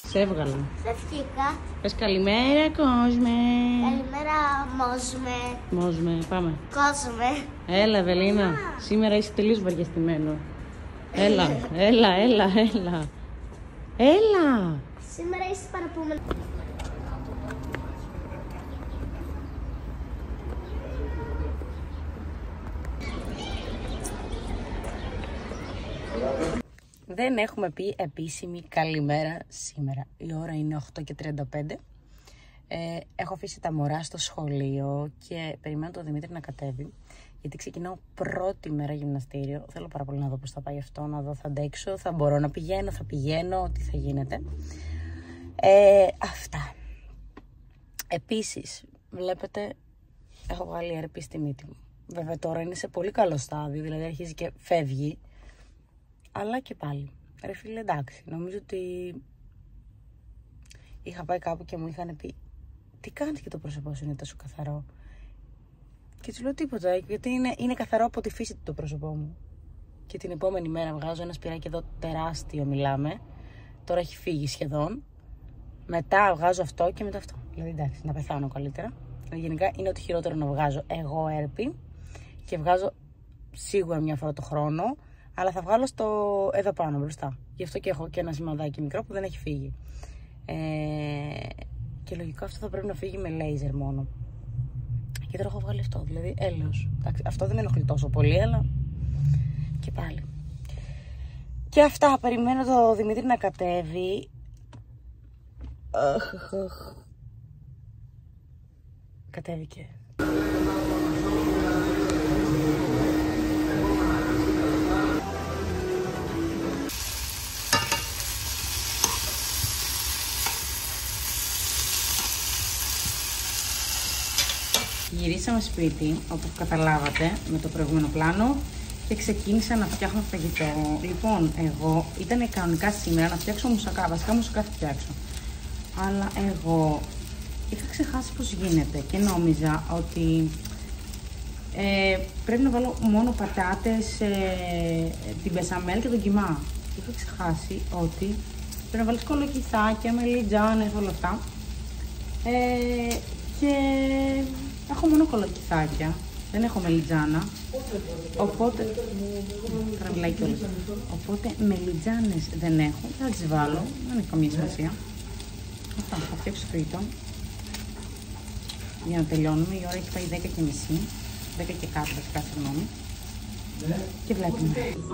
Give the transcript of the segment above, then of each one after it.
Σε έβγαλα. Σε βγήκα. Πες καλημέρα, κόσμε. Καλημέρα, Μόσμε. Μόσμε, πάμε. Κόσμε. Έλα, Ευελίνα. Σήμερα είσαι τελείως βαριαστημένο. Έλα. Έλα. Σήμερα είσαι παραπούμενο. Δεν έχουμε πει επίσημη καλημέρα σήμερα. Η ώρα είναι 8:35. Έχω αφήσει τα μωρά στο σχολείο και περιμένω τον Δημήτρη να κατέβει. Γιατί ξεκινάω πρώτη μέρα γυμναστήριο. Θέλω πάρα πολύ να δω πώς θα πάει αυτό, να δω θα αντέξω, θα μπορώ να πηγαίνω, θα πηγαίνω, τι θα γίνεται. Αυτά. Επίσης, βλέπετε, έχω βγάλει έρπη στη μύτη μου. Βέβαια τώρα είναι σε πολύ καλό στάδιο, δηλαδή αρχίζει και φεύγει. Αλλά και πάλι, ρε φίλε, εντάξει, νομίζω ότι είχα πάει κάπου και μου είχαν πει τι κάνεις και το πρόσωπό σου είναι τόσο καθαρό. Και τους λέω τίποτα, γιατί είναι καθαρό από τη φύση του το πρόσωπό μου. Και την επόμενη μέρα βγάζω ένα σπυράκι εδώ τεράστιο, μιλάμε. Τώρα έχει φύγει σχεδόν. Μετά βγάζω αυτό και μετά αυτό. Δηλαδή εντάξει, να πεθάνω καλύτερα. Γενικά είναι ότι χειρότερο να βγάζω εγώ έρπη και βγάζω σίγουρα μια φορά το χρόνο. Αλλά θα βγάλω εδώ πάνω μπροστά. Γι' αυτό και έχω και ένα σημαδάκι μικρό που δεν έχει φύγει. Και λογικά αυτό θα πρέπει να φύγει με λέιζερ μόνο. Και τώρα έχω βγάλει αυτό, δηλαδή έλεος. Αυτό δεν με ενοχλεί τόσο πολύ, αλλά και πάλι. Και αυτά, περιμένω το Δημήτρη να κατέβει. Κατέβηκε. Γυρίσαμε σπίτι, όπως καταλάβατε, με το προηγούμενο πλάνο και ξεκίνησα να φτιάχνω φαγητό. Λοιπόν, εγώ ήταν κανονικά σήμερα να φτιάξω μουσακά, βασικά μουσακά θα φτιάξω. Αλλά εγώ είχα ξεχάσει πώς γίνεται και νόμιζα ότι πρέπει να βάλω μόνο πατάτες, την μπεσαμέλ και τον κιμά. Είχα ξεχάσει ότι πρέπει να βάλεις κολοκυθάκια, μελιτζάνες, όλα αυτά. Και έχω μόνο κολοκυθάκια, δεν έχω μελιτζάνα, οπότε, οπότε μελιτζάνες δεν έχω, θα τις βάλω, δεν έχει καμία σημασία. Αυτά, θα φτιάξω το φαγητό για να τελειώνουμε, η ώρα έχει πάει 10:30, 10 και κάτι βασικά, συγγνώμη, και βλέπουμε.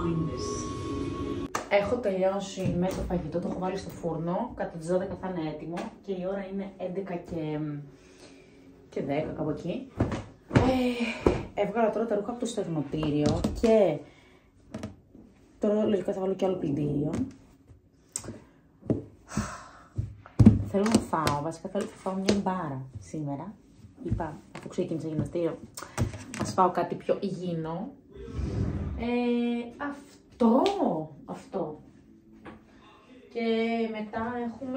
Έχω τελειώσει με το φαγητό, το έχω βάλει στο φούρνο, κατά τις 12 θα είναι έτοιμο και η ώρα είναι 11 και 10 κάπου εκεί. Έβγαλα τώρα τα ρούχα από το στεγνοτήριο και τώρα λογικά θα βάλω κι άλλο πλυντήριο. Θέλω να φάω, βασικά θα φάω μια μπάρα σήμερα. Είπα, αφού ξεκίνησα γυμναστήριο, ας φάω κάτι πιο υγιεινό. Αυτό. Και μετά έχουμε...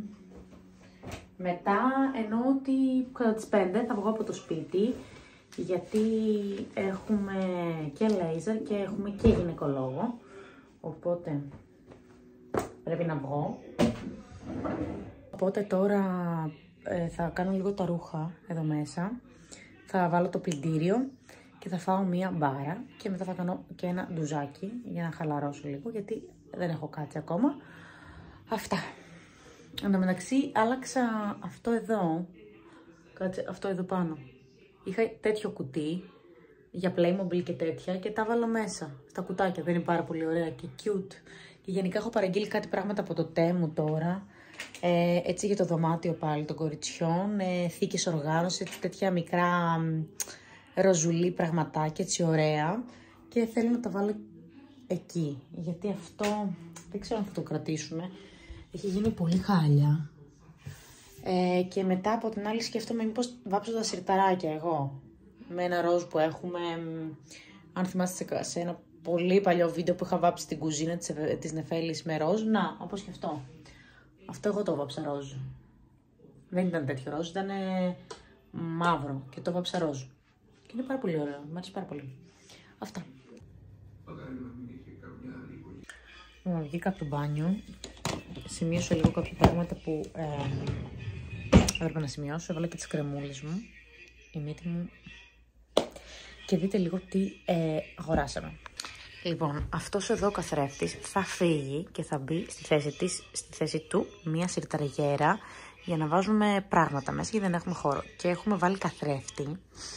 Μετά εννοώ ότι κατά τις 5 θα βγω από το σπίτι, γιατί έχουμε και λέιζερ και έχουμε και γυναικολόγο, οπότε πρέπει να βγω. Οπότε τώρα θα κάνω λίγο τα ρούχα εδώ μέσα, θα βάλω το πλυντήριο και θα φάω μία μπάρα και μετά θα κάνω και ένα ντουζάκι για να χαλαρώσω λίγο, γιατί δεν έχω κάτσει ακόμα. Αυτά. Εν τω μεταξύ άλλαξα αυτό εδώ, κάτσε, αυτό εδώ πάνω. Είχα τέτοιο κουτί για Playmobil και τέτοια και τα βάλω μέσα στα κουτάκια, δεν είναι πάρα πολύ ωραία και cute. Και γενικά έχω παραγγείλει κάτι πράγματα από το Temu τώρα, έτσι για το δωμάτιο πάλι των κοριτσιών, θήκες οργάνωσης, τέτοια μικρά ροζουλή πραγματάκια, έτσι ωραία. Και θέλω να τα βάλω εκεί, γιατί αυτό δεν ξέρω αν θα το κρατήσουμε. Έχει γίνει πολύ χάλια. Και μετά από την άλλη σκέφτομαι μήπως βάψω τα σιρταράκια εγώ. Με ένα ροζ που έχουμε. Αν θυμάστε σε ένα πολύ παλιό βίντεο που είχα βάψει την κουζίνα της Νεφέλης με ροζ. Να, όπως και αυτό. Αυτό εγώ το βάψα ροζ. Δεν ήταν τέτοιο ροζ, ήταν μαύρο και το βάψα ροζ. Και είναι πάρα πολύ ωραίο, μου αρέσει πάρα πολύ. Αυτά. Βγήκα από το μπάνιο σημείωσα λίγο κάποια πράγματα που έπρεπε να σημειώσω. Έβαλα και τις κρεμούλες μου, η μύτη μου. Και δείτε λίγο τι αγοράσαμε. Λοιπόν, αυτός εδώ ο καθρέφτης θα φύγει και θα μπει στη θέση του μία σιρταριέρα για να βάζουμε πράγματα μέσα, γιατί δεν έχουμε χώρο. Και έχουμε βάλει καθρέφτη.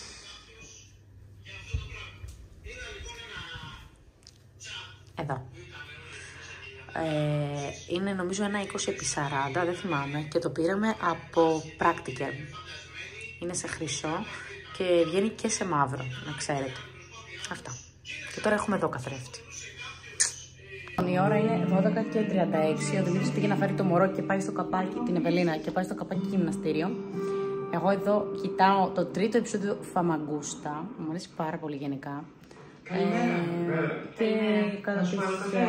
Εδώ. Είναι νομίζω ένα 20x40, δεν θυμάμαι, και το πήραμε από Practical. Είναι σε χρυσό και βγαίνει και σε μαύρο, να ξέρετε. Αυτά. Και τώρα έχουμε εδώ καθρέφτη. Η ώρα είναι 12:36. Ο Δημήτρης πήγε να φέρει το μωρό και πάει στο καπάκι, την Ευελίνα, και πάει στο καπάκι γυμναστήριο. Εγώ εδώ κοιτάω το τρίτο επεισόδιο Φαμαγκούστα. Μου αρέσει πάρα πολύ γενικά. Και κατά τις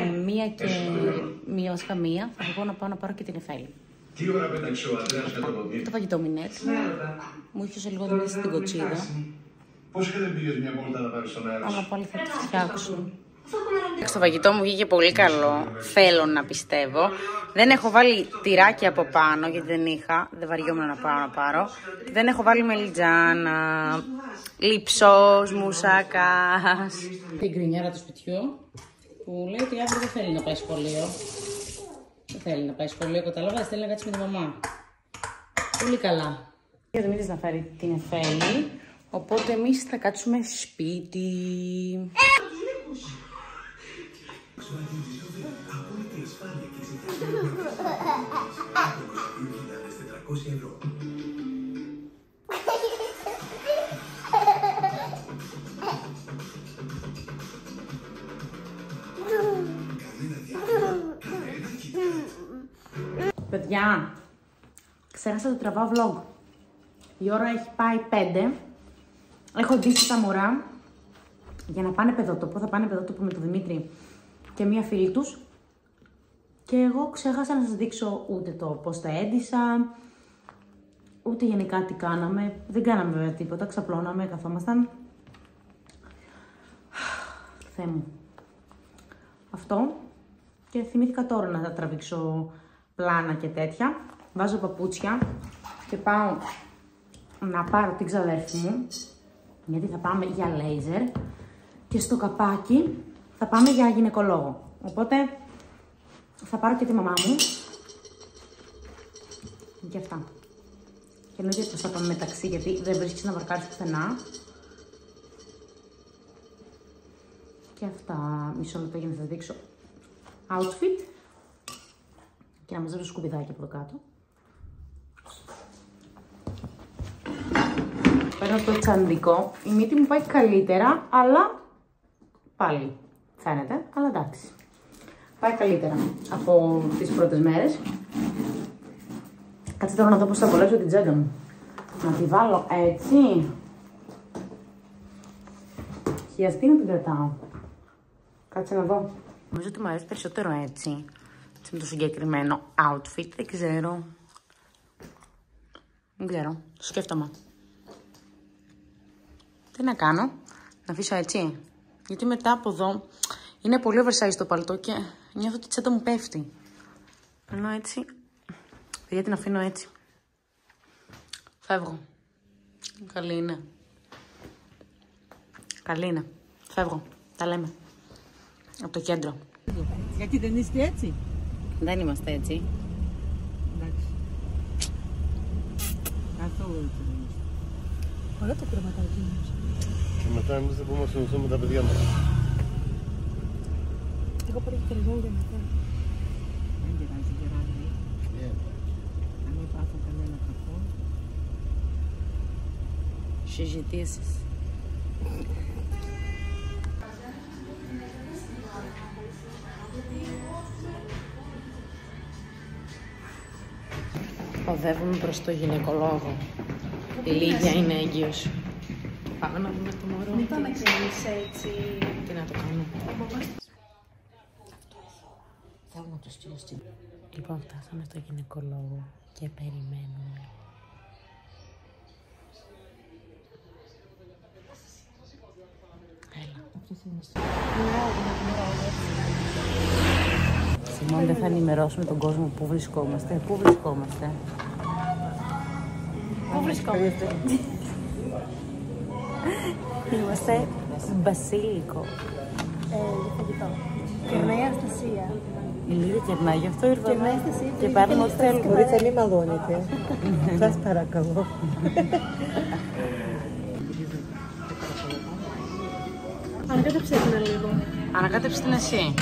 1 βασικά 1 θα βγω να πάω να πάρω και την Εφέλη. Τι ώρα πέταξε ο Αντρέας κάτω από το φαγητό μου είναι έτσι. Μου είχε λίγο Δημήτρη στην κοτσίδα. Πώς και δεν πήγες μια βόλτα να πάρεις τον αέρα σου? Αλλά πάλι θα τη φτιάξω. Το φαγητό μου βγήκε πολύ καλό, θέλω να πιστεύω. Δεν έχω βάλει τυράκι από πάνω, γιατί δεν είχα, δεν βαριόμουν να πάω να πάρω. Δεν έχω βάλει μελιτζάνα, λιψός, μουσάκας. Την κρινιάρα του σπιτιού, που λέει ότι αύριο δεν θέλει να πάει σχολείο. Δεν θέλει να πάει σχολείο, καταλάβατε, θέλει να κάτσει με τη μαμά. Πολύ καλά. Ο Δημήτρης να φέρει την Εφέλη, οπότε εμείς θα κάτσουμε σπίτι. Παιδιά, ξέχασα το τραβάω vlog. Η ώρα έχει πάει 5. Έχω ντύσει τα μωρά για να πάνε παιδότοπο. Θα πάνε παιδότοπο με τον Δημήτρη και μία φίλη τους. Και εγώ ξέχασα να σας δείξω ούτε το πώς τα έντυσα, ούτε γενικά τι κάναμε. Δεν κάναμε βέβαια τίποτα, ξαπλώναμε, καθόμασταν. Θεέ μου. Αυτό. Και θυμήθηκα τώρα να τραβήξω πλάνα και τέτοια. Βάζω παπούτσια και πάω να πάρω την ξαδέρφη μου, γιατί θα πάμε για λέιζερ. Και στο καπάκι θα πάμε για γυναικολόγο. Οπότε θα πάρω και τη μαμά μου. Και αυτά. Και εννοείται πως θα πάμε μεταξύ, γιατί δεν βρίσκεις να βαρκάρεις πουθενά. Και αυτά. Μισό λεπτό για να σας δείξω outfit. Και να μαζέψω σκουπιδάκι από εδώ κάτω. Παίρνω το τσαντικό. Η μύτη μου πάει καλύτερα, αλλά πάλι φαίνεται, αλλά εντάξει. Πάει καλύτερα από τις πρώτες μέρες. Κάτσε τώρα να δω πώς θα απολέψω την τσάντα μου. Να τη βάλω έτσι. Χιαστή να την κρατάω. Κάτσε να δω. Νομίζω ότι μου αρέσει περισσότερο έτσι. Έτσι με το συγκεκριμένο outfit. Δεν ξέρω. Δεν ξέρω. Το σκέφτομαι. Τι να κάνω. Να αφήσω έτσι. Γιατί μετά από εδώ είναι πολύ oversize το παλτό και νιώθω ότι η τσάντα μου πέφτει. Ενώ έτσι. Γιατί την αφήνω έτσι. Φεύγω. Καλή είναι. Καλή είναι. Φεύγω. Τα λέμε. Από το κέντρο. Γιατί δεν είστε έτσι? Δεν είμαστε έτσι. Εντάξει. Καθόλου έτσι δεν είστε. Ωραία το κουρεματάκι μας. Και μετά εμείς δεν μπορούμε να συνηθούμε με τα παιδιά μας. Εγώ πρέπει να τελειώνω για μετά. Δεν πειράζει, γεράζει. Αν μην πάθω κανένα κακό. Συζητήσεις. Οδεύουμε προς το γυναικολόγο. Η Λίδια είναι έγκυος. Πάμε να δούμε το μωρό. Μην το να ξέρεις έτσι. Τι να το κάνω. Θέλω να το στείλω στην... Λοιπόν, φτάσαμε στο γυναικολόγο και περιμένουμε. Έλα. Σιμών, δεν θα ενημερώσουμε τον κόσμο πού βρισκόμαστε. Πού βρισκόμαστε. Πού βρισκόμαστε? Είμαστε Μπασίλικο. Φαγητό. Κερνάει η Αναστασία. Η Λίδια κερνάει, γι' αυτό ήρθαμε. Κερνάει η Αναστασία Και πάρουμε ό,τι θέλουμε. Μπορείτε να μην μαλώνετε. Σας παρακαλώ. Ανακάτεψε την λίγο. Ανακάτεψε την εσύ.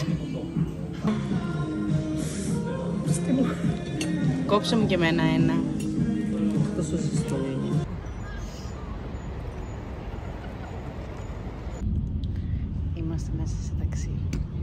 Κόψε μου και εμένα ένα. Τόσο ζεστό είναι. Είμαστε μέσα σε ταξί.